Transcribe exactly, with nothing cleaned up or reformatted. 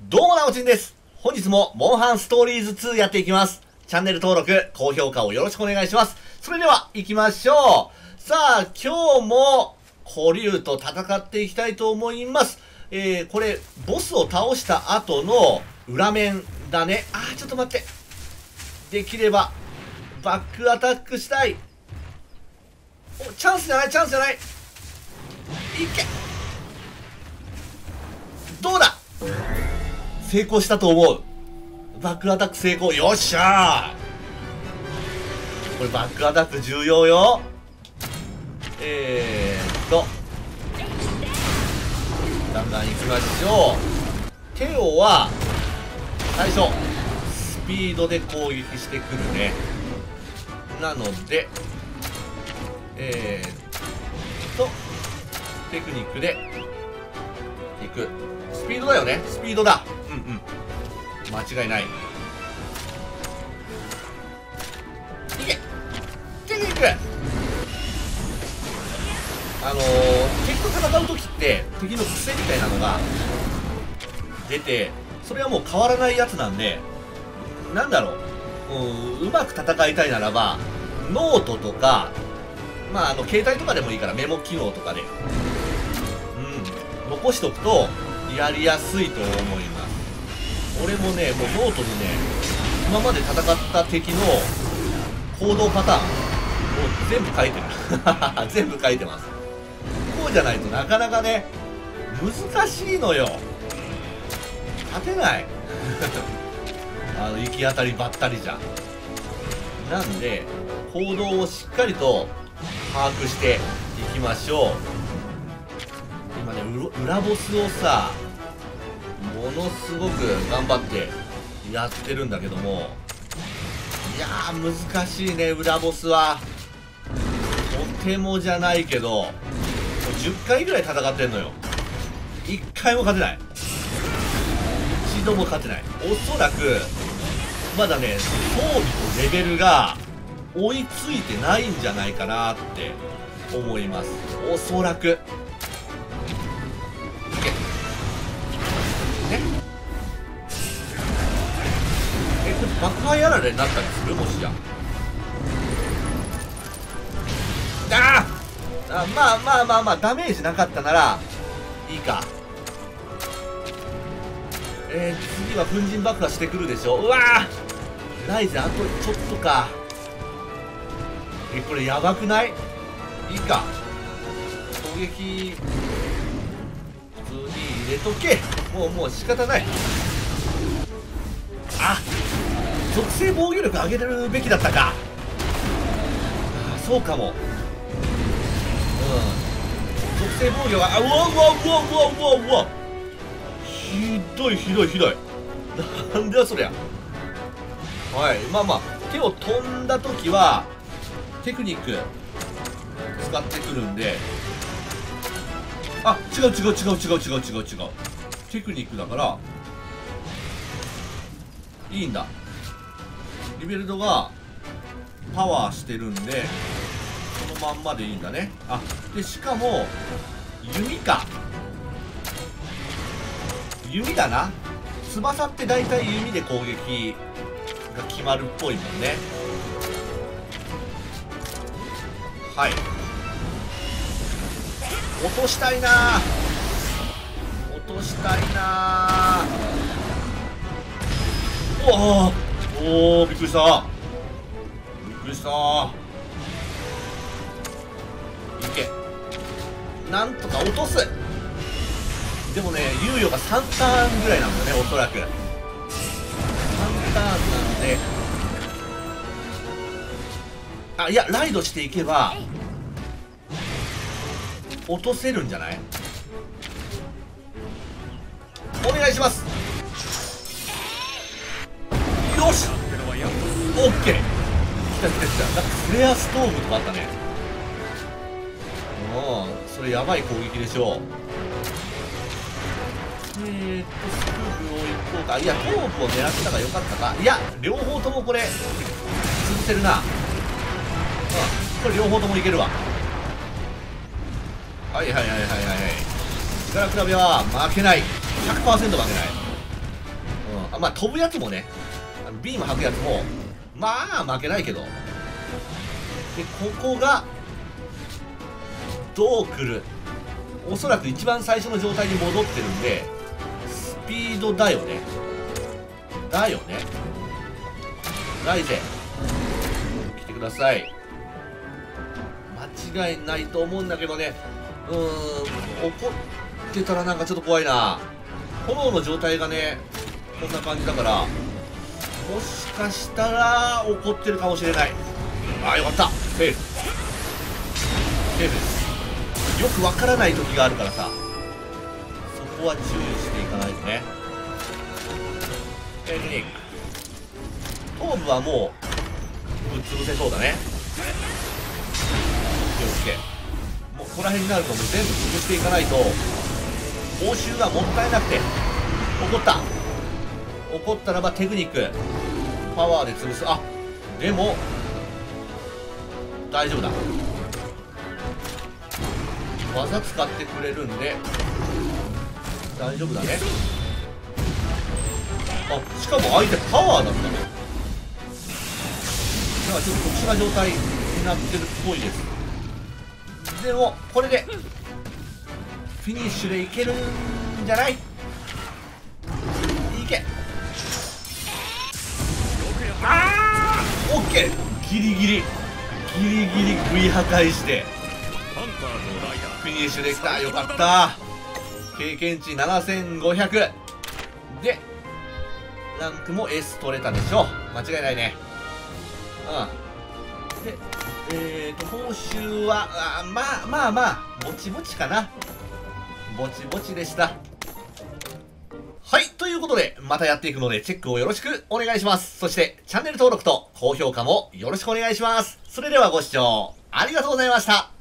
どうもなおちんです。本日もモンハンストーリーズツーやっていきます。チャンネル登録、高評価をよろしくお願いします。それでは行きましょう。さあ、今日も古竜と戦っていきたいと思います。えー、これ、ボスを倒した後の裏面だね。あー、ちょっと待って。できれば、バックアタックしたい。お、チャンスじゃない、チャンスじゃない。いけ。どうだ。成功したと思う。バックアタック成功。よっしゃー。これバックアタック重要よ。えーっとだんだん行きましょう。テオは最初スピードで攻撃してくるね。なのでえーっとテクニックでいく。スピードだよね。スピードだ。うんうん、間違いない。いけテクニック。あのー、敵と戦う時って敵の癖みたいなのが出て、それはもう変わらないやつなんで、なんだろう、うん、うまく戦いたいならばノートとか、まああの携帯とかでもいいからメモ機能とかで、うん、残しとくとやりやすいと思います。俺もね、もうノートにね、今まで戦った敵の行動パターンを全部書いてる全部書いてます。こうじゃないとなかなかね、難しいのよ。勝てないあの行き当たりばったりじゃ。なんで行動をしっかりと把握していきましょう。今ね、裏ボスをさ、ものすごく頑張ってやってるんだけども、いやー難しいね、裏ボスは。とてもじゃないけど、もうじゅっかいぐらい戦ってんのよ。いっかいも勝てない。一度も勝てない。おそらくまだね、装備とレベルが追いついてないんじゃないかなって思います。おそらくね。え、これ爆破やられになったりする？もしや。あーあ、まあまあまあまあ、ダメージなかったならいいか。えー、次は粉塵爆破してくるでしょ。うわー、ライゼあとちょっとか。え、これやばくない？いいか、攻撃普通に入れとけ。もうもう仕方ない。あ、属性防御力上げるべきだったか。あ、そうかも。うん、属性防御が、あ、うわうわうわうわうわうわ、ひどいひどいひどい。なんだそりゃ。はい、まあまあ、手を飛んだ時はテクニック使ってくるんで、あ、違う違う違う違う違う違う違う、テクニックだからいいんだ。リベルドがパワーしてるんでそのまんまでいいんだね。あ、でしかも弓か、弓だな。翼って大体弓で攻撃が決まるっぽいもんね。はい、落としたいなー、落としたいなー。おーおー、びっくりした、びっくりしたー。いけ、なんとか落とす。でもね、猶予がさんターンぐらいなんだね、おそらくさんターンなんで。あ、いや、ライドしていけば落とせるんじゃない？お願いします。よし、オッケー。来た来た来た。なんかフレアストーブとかあったね。うん、それやばい攻撃でしょう。えーっとスクールを行こうか。いや、頭部を狙ってたからよかったか。いや、両方ともこれ潰せるな。うん、これ両方ともいけるわ。はいはいはいはいはいはい。力比べは負けない。 ひゃくパーセント 負けない。 あまあ飛ぶやつもね、あのビーム吐くやつもまあ負けないけど、でここがどう来る、おそらく一番最初の状態に戻ってるんでスピードだよねだよねライゼ来てください。間違いないと思うんだけどね。うーん、怒ってたらなんかちょっと怖いな。炎の状態がねこんな感じだから、もしかしたら怒ってるかもしれない。ああよかった、セーフセーフです。よくわからない時があるからさ、そこは注意していかないとね。テクニック頭部はもうぶっ潰せそうだね。気をつけ、もうここら辺になるともう全部潰していかないと報酬がもったいなくて。怒った怒ったらばテクニックパワーで潰す。あでも大丈夫だ、技使ってくれるんで大丈夫だね。あしかも相手パワーだったね。なんかちょっと特殊な状態になってるっぽいです。でもこれでフィニッシュでいけるんじゃない？いけ。あーオッケー、ギリギリギリギリ食い破壊してフィニッシュできた。よかった。経験値ななせんごひゃくでランクも エス 取れたでしょう。間違いないね。うんでえーと報酬はあまあまあまあぼちぼちかな。ぼちぼちでした。はい。ということで、またやっていくので、チェックをよろしくお願いします。そして、チャンネル登録と高評価もよろしくお願いします。それではご視聴ありがとうございました。